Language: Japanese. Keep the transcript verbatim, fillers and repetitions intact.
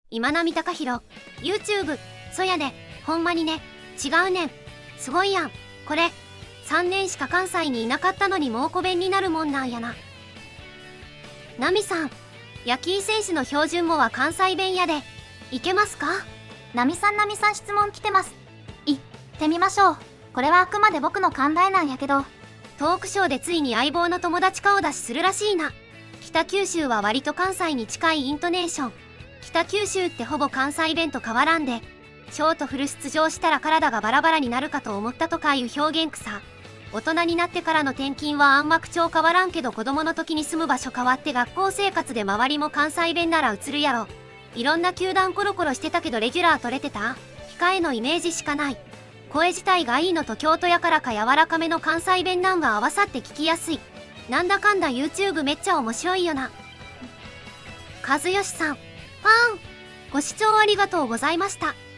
今波貴弘 YouTube。 そやで、ほんまにね。違うねん。すごいやんこれ。さんねんしか関西にいなかったのに蒙古弁になるもんなんやな。ナミさん、ヤキー選手の標準語は関西弁やで、いけますか？ ナミさんナミさん質問来てます。いってみましょう。これはあくまで僕の考えなんやけど。 トークショーでついに相棒の友達顔出しするらしいな。北九州は割と関西に近いイントネーション。北九州ってほぼ関西弁と変わらんで、ショートフル出場したら体がバラバラになるかと思ったとかいう表現草。大人になってからの転勤はあんま口調変わらんけど、子供の時に住む場所変わって学校生活で周りも関西弁なら映るやろ。いろんな球団コロコロしてたけどレギュラー取れてた？控えのイメージしかない。声自体がいいのと京都やからか柔らかめの関西弁なんが合わさって聞きやすい。なんだかんだ YouTube めっちゃ面白いよな。和義さん、ファンご視聴ありがとうございました。